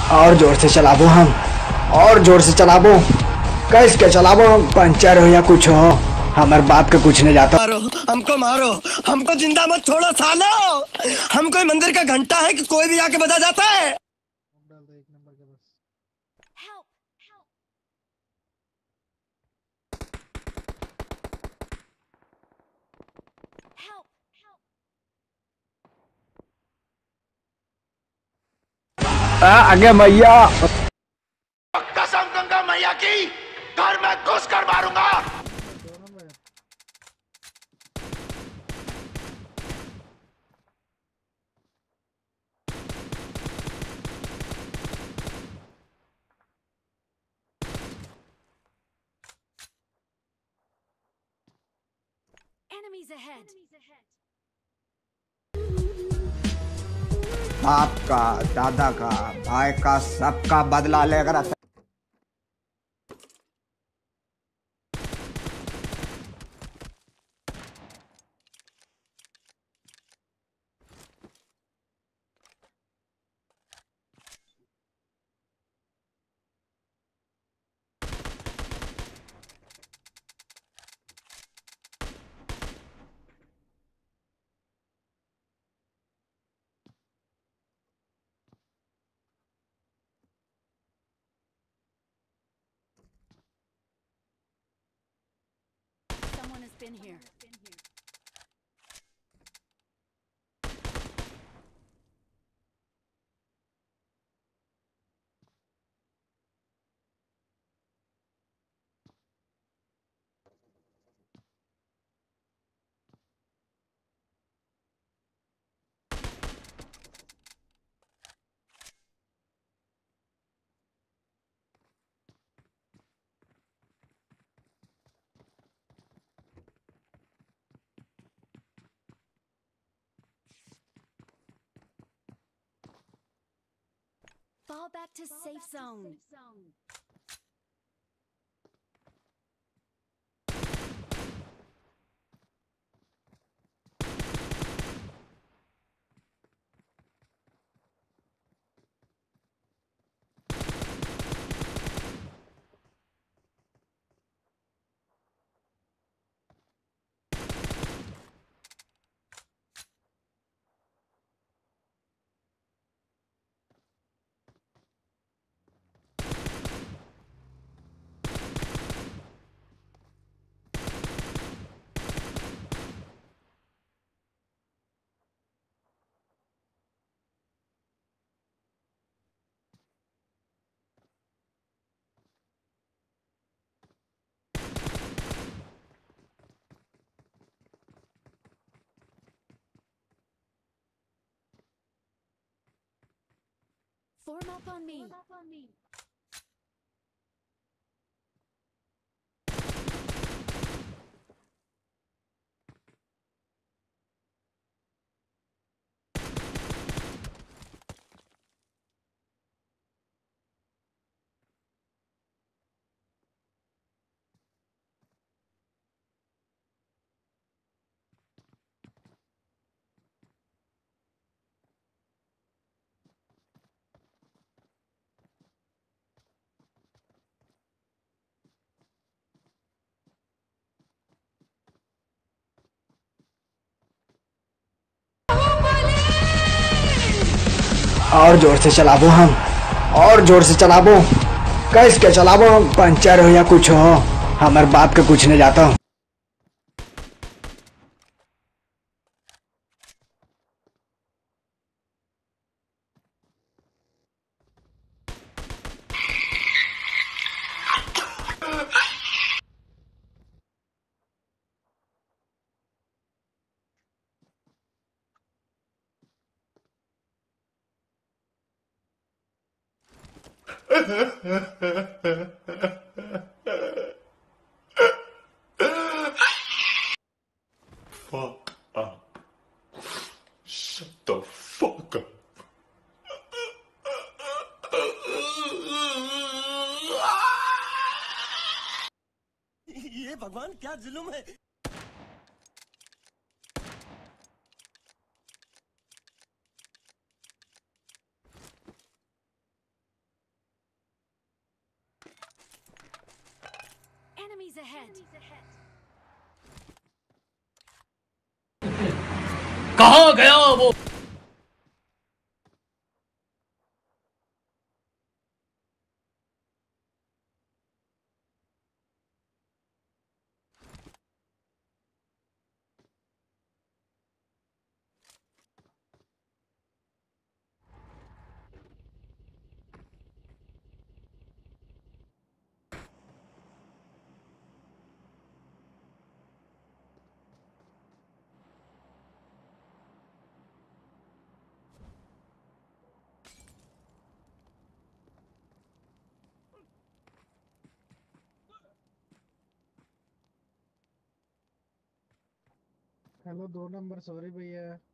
और जोर से चलाबो हम, और जोर से चलाबो, कैस के चलाबो, पंचर हो या कुछ हो, हमारे बाप के कुछ नहीं जाता। मारो, हमको जिंदा मत छोड़ो सालो। हम कोई मंदिर का घंटा है कि कोई भी आके बजा जाता है। डाल दो एक नंबर के बस। आगे मैया, कसम गंगा मैया की, घर में घुस कर मारूंगा। दोनों में Enemies ahead. बाप का, दादा का, भाई का, सबका बदला लेकर Someone has been here. Fall back to safe zone. Form up on me. और जोर से चलाबो हम, और जोर से चलाबो, कैस के चलाबो, पंचर हो या कुछ हो, हमारे बाप के कुछ नहीं जाता। Fuck up. Shut the fuck up. ये भगवान क्या जुल्म है। Enemies ahead. कहाँ गया वो? हेलो 2 नंबर, सॉरी भैया।